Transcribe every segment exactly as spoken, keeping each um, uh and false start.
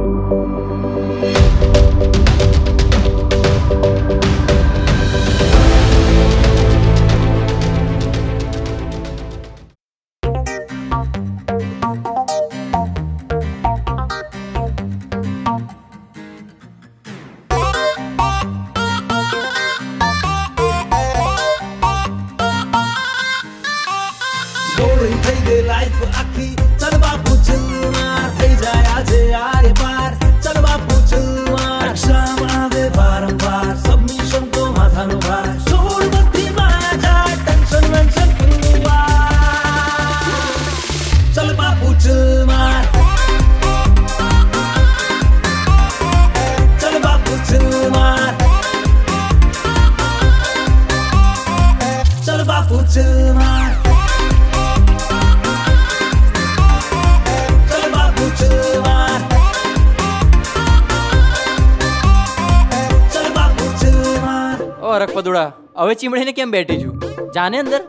હવે ચીમડીને કેમ બેઠી છું? જાને અંદર.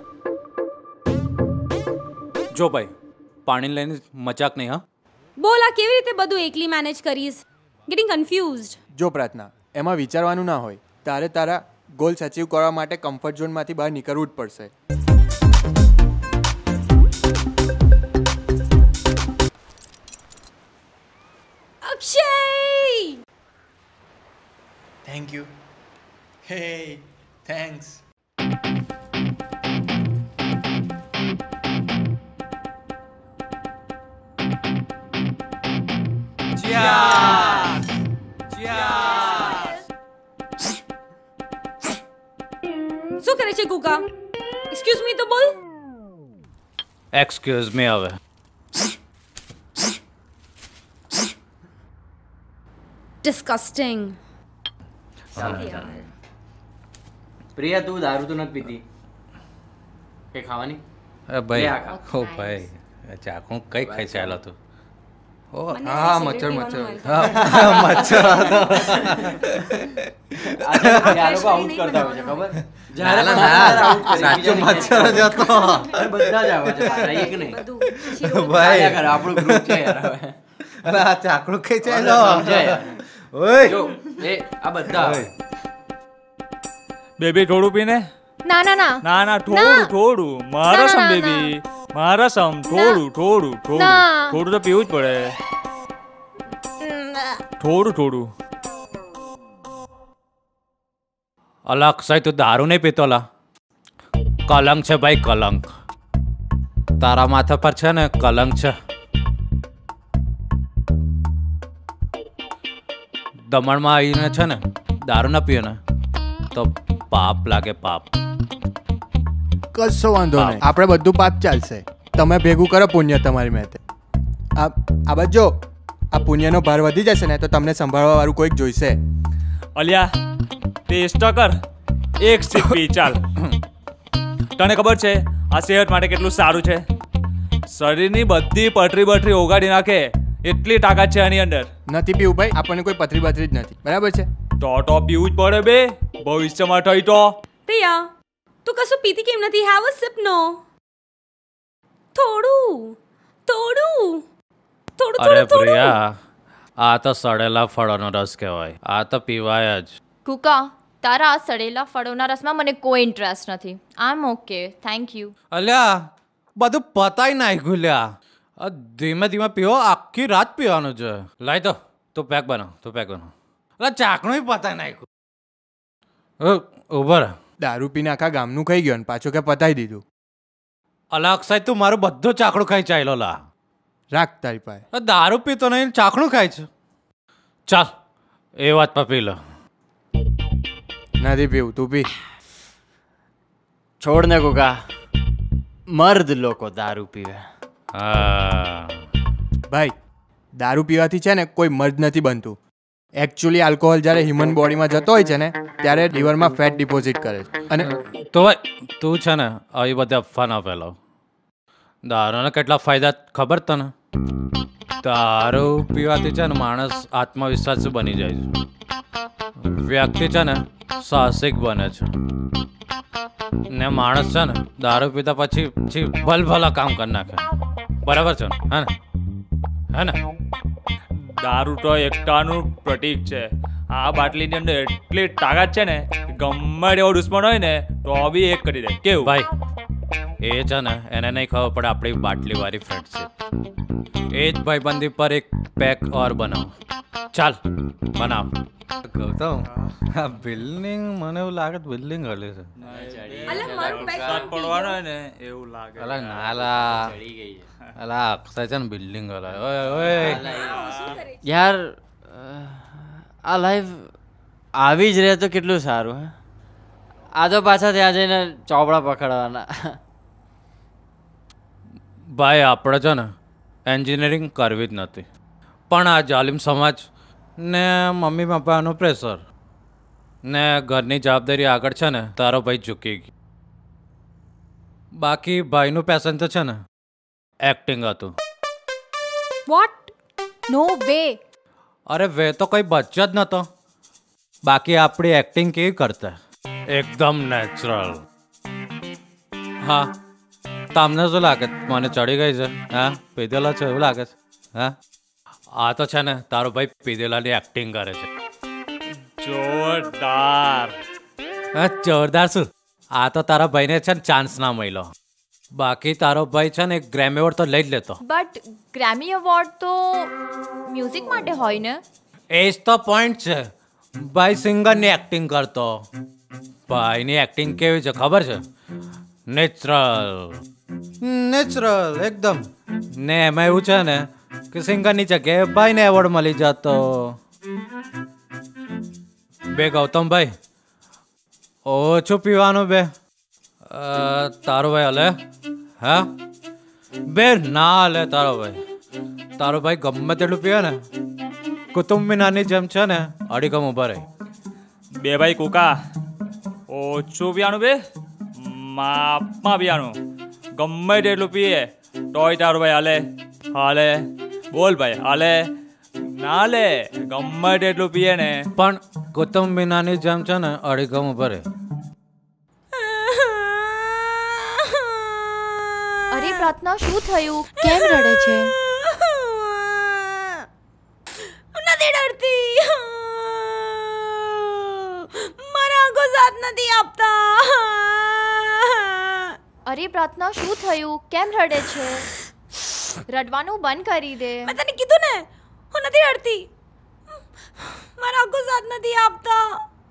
જો ભાઈ, પાણી લઈને મજાક નહીં. હા બોલ, આ કેવી રીતે બધું એકલી મેનેજ કરીશ? Getting confused. જો પ્રાર્થના, એમાં વિચારવાનું ના હોય. તારે તારા ગોલ્સ અચીવ કરવા માટે કમ્ફર્ટ ઝોનમાંથી બહાર નીકળવું જ પડશે. Akshay, thank you. Hey thanks. Cheers! Cheers! શું કરે છે કુકા? એક્સક્યુઝ મી તો બોલ. એક્સક્યુઝ મી હવે. ડિસ્કસ્ટિંગ. પ્રિયા, તું દારૂ તો નથી પીતી કે ખાવાની? ભાઈ ઓ ભાઈ ચાખું કઈ ખાઈ ચાલો તું? ઓ હા, મચ્છર મચ્છર મચ્છર આ લોકો આઉટ કરતા હોય છે ખબર? જ્યારે સાચો મચ્છર જ હતો. બધા જ આવે છે પાછા, એક નહીં. ભાઈ આપણું ગ્રુપ છે યાર. હવે અરે આ ચાકડું ખાઈ ચાલો સમજાય. ઓય જો એ આ બધા બેબી થોડું પીને. ના ના ના ના ના થોડું થોડું મારા સમ બેબી મારા સમ થોડું થોડું થોડું થોડું તો પીવું જ પડે. થોડું થોડું. અલા અક્ષય, તું દારૂ નહીં પીતો? લા કલંક છે ભાઈ, કલંક. તારા માથા પર છે ને કલંક છે. દમણમાં આવીને છે ને દારૂ ના પીએ ને તો પાપ લાગે, પાપ. કશો વાંધો નહીં, આપણે બધું પાપ ચાલશે. તમે ભેગું કરો પુણ્ય તમારી મેતે. આ આ બાજુ જો, આ પુણ્યનો ભાર વધી જશે ને તો તમને સંભાળવા વાળું કોઈક જોઈશે. અલ્યા ટેસ્ટ કર, એક સીપ પી ચાલ. તને ખબર છે આ સેહત માટે કેટલું સારું છે? શરીરની બધી પટરી બટરી ઓગાળી નાખે એટલી તાકાત છે આની અંદર. નથી પીવું ભાઈ, આપણને કોઈ પથરી બથરી જ નથી, બરાબર છે? તો તો પીવું જ પડે બે, ભવિષ્યમાં થઈ તો. પ્રિયા, તું કશું પીતી કેમ નથી? Have a સિપ. નો થોડું થોડું થોડું અરે થોડું. પ્રિયા, આ તો સડેલા ફળોનો રસ કહેવાય. આ તો પીવાય જ. કુકા, તારા આ સડેલા ફળોના રસમાં મને કોઈ ઇન્ટરેસ્ટ નથી. I am okay, thank you. અલ્યા બધું પતાઈ નાખ્યું લ્યા. ધીમે ધીમે પીવો, આખી રાત પીવાનું છે. લાય તો તું પેક બનાવ, તું પેક બનાવ. એટલે ચાકણું પતાઈ નાખ્યું. ઉભર દારૂ પીને આખા ગામનું ખાઈ ગયો ને પાછું કે પતાઈ દીધું. અલા અક્ષય, તું મારું બધું ચાકડું ખાઈ ચાલ્યો. લા રાખ તારી પાસે. દારૂ પીતો નહીં, ચાકણું ખાય છે. ચાલ એ વાત પર પી લો. નથી પીવું, તું પી. છોડ ને કુકા, મર્દ લોકો દારૂ પીવે. હા ભાઈ, દારૂ પીવાથી છે ને કોઈ મર્દ નથી બનતું. એકચ્યુઅલી આલ્કોહોલ જ્યારે હ્યુમન બોડીમાં જતો હોય છે ને ત્યારે લીવરમાં ફેટ ડિપોઝિટ કરે છે. અને તો ભાઈ તું છે ને આવી બધી અફવા ના ફેલાવ. દારૂના કેટલા ફાયદા ખબર તને? દારૂ પીવાથી છે ને માણસ આત્મવિશ્વાસ બની જાય છે. વ્યક્તિ છે ને સાહસિક બને છે. ને માણસ છે ને દારૂ પીતા પછી પછી ભલભલા કામ કરી નાખે. બરાબર છે હે ને? હે ને? દારૂ તો એકતાનું પ્રતીક છે. આ બાટલીની અંદર એટલી તાકાત છે ને કે ગમે એવો દુશ્મન હોય ને તો બી એક કરી દે. કેવું ભાઈ એ છે ને એને નહીં ખબર પડે આપણી બાટલીવાળી ફ્રેન્ડશીપ. એ જ ભાઈબંધી પર એક પેક ઓર બનાવો. ચાલ બનાવ. ગૌતમ આ બિલ્ડિંગ મને એવું લાગે બિલ્ડિંગ હલે છે. અલા મારું પેક પડવાનો હોય ને એવું લાગે. અલા નાલા ચડી ગઈ છે. અલા અક્ષય છે ને બિલ્ડિંગ હલે. ઓય ઓય યાર આ લાઈફ આવી જ રહે તો કેટલું સારું. હે આ તો પાછા ત્યાં જઈને ચોપડા પકડવાના. ભાઈ આપણે છે ને એન્જિનિયરિંગ કરવી જ નથી, પણ આ જાલિમ સમાજ ને મમ્મી પપ્પાનું પ્રેશર ને ઘરની જવાબદારી આગળ છે ને તારો ભાઈ ઝૂકી ગયો. બાકી ભાઈનું પેશન તો છે ને એક્ટિંગ હતું. What no way. અરે વે તો કંઈ બચ્યો જ નહોતો. બાકી આપણી એક્ટિંગ કેવી કરતા એકદમ નેચરલ. હા તમને શું લાગે મને ચડી ગઈ છે? હા પીધેલો છે એવું લાગે છે? હા આ તો છે ને તારો ભાઈ પીધેલાની એક્ટિંગ કરે છે. જોરદાર. હા જોરદાર શું? આ તો તારા ભાઈને છે ને ચાન્સ ના મળ્યો. બાકી તારો ભાઈ છે ને એક ગ્રેમી એવોર્ડ તો લઈ જ લેતો. બટ ગ્રેમી એવોર્ડ તો મ્યુઝિક માટે હોય ને. એ જ તો પોઈન્ટ છે. ભાઈ સિંગરની એક્ટિંગ કરતો. ભાઈની એક્ટિંગ કેવી છે ખબર છે? નેચરલ નેચરલ એકદમ. ને એમાં એવું છે ને કે સિંગરની જગ્યાએ ભાઈને એવોર્ડ મળી જતો. બે ગૌતમભાઈ ઓછું પીવાનું બે. તારો ભાઈ હલે? હા બે ના હલે તારો ભાઈ. તારો ભાઈ ગમે તેટલું પીવે ને કુતુબ મીનારની જેમ છે ને અડીગમ ઉભા રહી. બે ભાઈ કુકા ઓછું પીવાનું બે, માપમાં પીવાનું. ગમે તેટલું પીએ તોય તારો ભાઈ હાલે હાલે. બોલ ભાઈ હાલે ના લે. ગમે તેટલું પીએ ને પણ કુતુબ મીનાની જેમ છે ને અડીગમ ઉભા રહી. અરે પ્રાર્થના શું થયું? કેમ રડે છે? નથી ડરતી. મારા આંખો સાથ નથી આપતા. અરે પ્રાર્થના શું થયું? કેમ રડે છે? રડવાનું બંધ કરી દે. મેં તને કીધું ને હું નથી ડરતી. મારા આંખો સાથ નથી આપતા.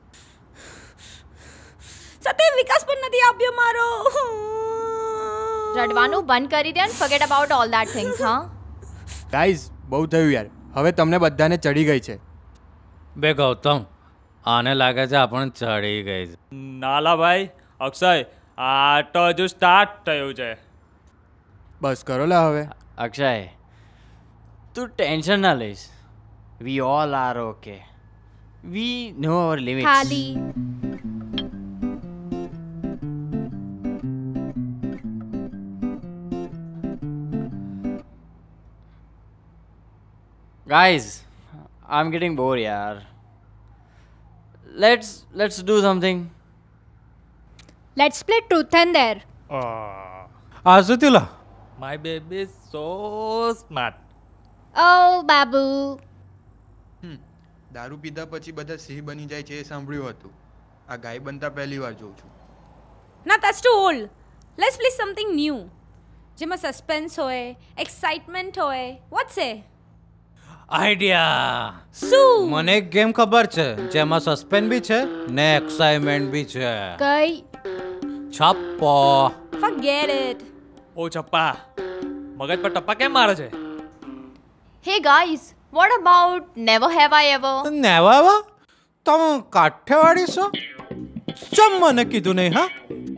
સાથે વિકાસ પણ નથી આપ્યો મારો. રડવાનું બંધ કરી દે and forget about all that things. હા ગાઈઝ બહુ થયું યાર. હવે તમને બધાને ચડી ગઈ છે. બે ગૌતમ આને લાગે છે આપણને ચડી ગઈ છે. નાલા ભાઈ અક્ષય આ તો હજુ સ્ટાર્ટ થયું છે. બસ કરો લા હવે. અક્ષય તું ટેન્શન ના લઈશ. We all are okay. We know our limits. ખાલી Guys, I'm getting bored, yaar. Let's let's do something. Let's play truth and dare. આ શું થયું લા? My baby so smart. ઓ બાબુ હમ દારૂ પીધા પછી બધા સિંહ બની જાય છે એ સાંભળ્યું હતું. આ ગાય બનતા પહેલી વાર જોઉં છું. ના that's too old. Let's play something new જેમાં સસ્પેન્સ હોય, એક્સાઇટમેન્ટ હોય. What say? આઈડિયા. શું? મને એક ગેમ ખબર છે જેમાં સસ્પેન્સ બી છે ને એક્સાઇટમેન્ટ બી છે. કઈ? છપ્પો. Forget it. ઓ ચપ્પા મગજ પર ટપ્પા કેમ મારે છે? Hey guys, what about never have I ever? નેવા તમે કાઠિયાવાડી છો? ચમ મને કીધું નહીં? હા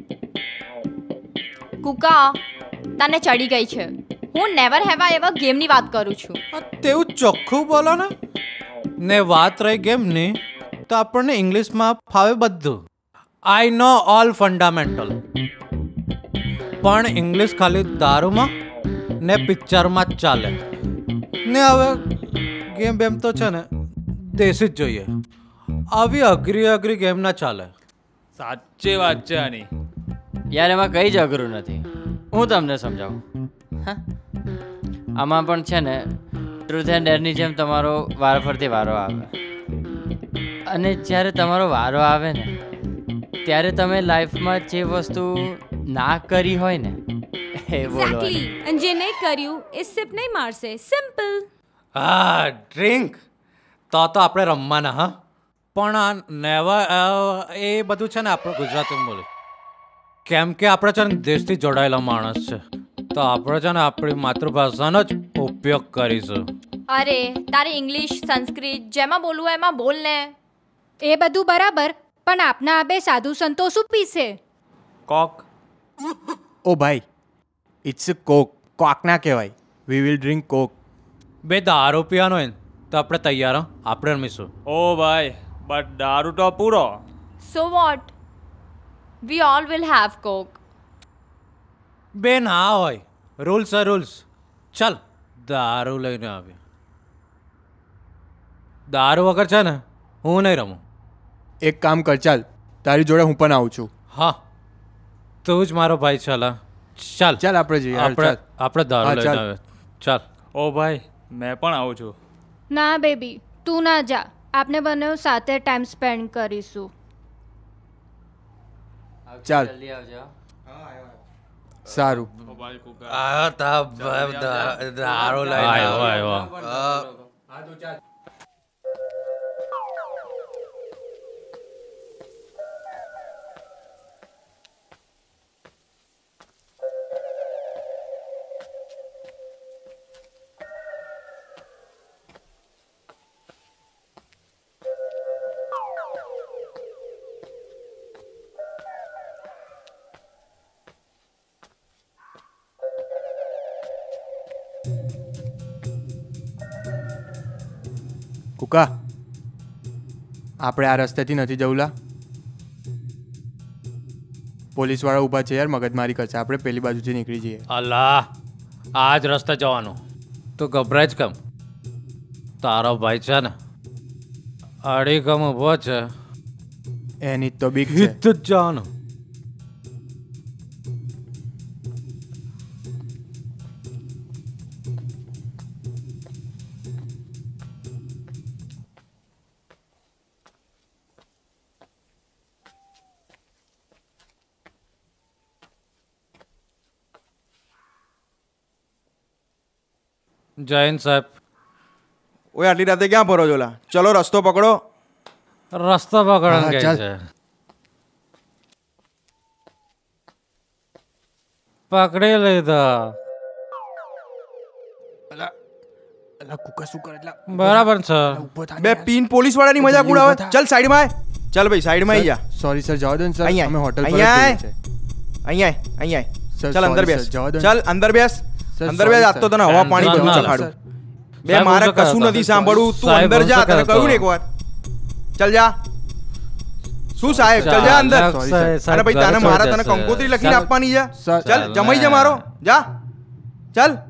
કુકા તને ચડી ગઈ છે. હું નેવર હેવ આઈ એવર ગેમની વાત કરું છું. આ તેવું ચોખ્ખું બોલો ને. ને વાત રહી ગેમની તો આપણને ઇંગ્લિશમાં ફાવે બધું. I know all fundamental. પણ ઇંગ્લિશ ખાલી દારૂમાં ને પિક્ચરમાં જ ચાલે. ને હવે ગેમ બેમ તો છે ને દેશી જ જોઈએ. આવી અઘરી અઘરી ગેમ ના ચાલે. સાચી વાત છે આની. યાર એમાં કંઈ જ અઘરું નથી. હું તમને સમજાવું. હા આમાં પણ છે ને ટ્રુથ એન્ડ ડેરની જેમ તમારો વાર ફરતી વારો આવે અને જ્યારે તમારો વારો આવે ને ત્યારે તમે લાઈફમાં જે વસ્તુ ના કરી હોય ને એ બોલો. એક્ઝેક્ટલી. અને જે નહીં કર્યું એ સિપ નહીં મારશે. સિમ્પલ. હા ડ્રિંક તો તો આપણે રમવાના હા પણ આ નેવર એ બધું છે ને આપણે ગુજરાતીમાં બોલે કેમ કે આપણે છે ને દેશથી જોડાયેલા માણસ છે તો આપણે છે ને આપણી માતૃભાષાનો જ ઉપયોગ કરીશું. અરે તારે ઇંગ્લિશ સંસ્કૃત જેમાં બોલવું હોય એમાં બોલ ને. એ બધું બરાબર પણ આપના આ બે સાધુ સંતો શું પીશે? કોક. ઓ ભાઈ, ઇટ્સ અ કોક. કોક ના કહેવાય. We will drink coke. બે દારૂ પીવાનો હોય ને તો આપણે તૈયાર હો, આપણે રમીશું. ઓ ભાઈ બટ દારૂ તો પૂરો. So what we all will have coke. બે ના હોય, રૂલ્સ are રૂલ્સ. ચાલ દારૂ લઈને આવ્યા. દારૂ વગર છે ને હું નહીં રમું. એક કામ કર, ચાલ તારી જોડે હું પણ આવું છું. હા તું જ મારો ભાઈ ચાલ હા. ચાલ ચાલ આપણે જઈએ. હાલ, આપણે ચાલ. આપણે દારૂ હા, લઈને ચાલ. આવ્યા. ચાલ ઓ ભાઈ મેં પણ આવું છું. ના બેબી તું ના જા, આપને બંને સાથે ટાઈમ સ્પેન્ડ કરીશું. ચાલ. જલ્દી આવજો. સારું. આવ્યો તા દારૂ લઈને આવ્યો આવ્યો. કુકા, આપણે આ રસ્તેથી નથી જવું. લા પોલીસવાળા ઊભા છે યાર, મગજમારી કરશે. આપણે પેલી બાજુથી નીકળી જઈએ. અલ્લાહ આ જ રસ્તે જવાનું. તું ગભરાય જ કેમ? તારો ભાઈ છે ને અડી કમ ઊભો છે એની તો બીક છે. હિત જ જવાનું. જૈન સાહેબ. ઓય આટલી રાતે ક્યાં ફરો છો લા? ચલો રસ્તો પકડો. રસ્તો પકડન હા, કે ચાલ. છે. પકડી લીધા. અલા અલા કુકા શું કરે? એટલે બરાબર છે. ઊભો થા. બે પીન પોલીસ વાળાની મજાક જલ્દી ઉડાવે. ઊભો થા. ચાલ સાઈડમાં આય. ચાલ ભાઈ સાઈડમાં આઈ જા. સોરી સર, જવા દો ને સર. અહીંયા અમે હોટલ પર જ અહીંયા જઈએ આય. છીએ. અહીંયા આય, અહીંયા આય. સર, ચાલ અંદર sorry, બેસ. સર, જવા દો ને. ચાલ અંદર બેસ. સર, અંદર sorry, બેસ. આજ તો સર. તને હવા પાણી ટેન્શન બધું ના લો, ચખાડું. સર. બે સાહેબ, મારે હું શું કશું કરતો? નથી સાંભળવું. તું સાહેબ, અંદર હું જા. શું તને કરતો? કહ્યું ને એકવાર. ચાલ જા. શું સાહેબ? ચાલ જા અંદર. Sorry, sir. અને ભાઈ તને મારા તને કંકોત્રી લખીને ચાલ. આપવાની છે. સર, ચાલ જમાઈ જા મારો. જા. ચાલ.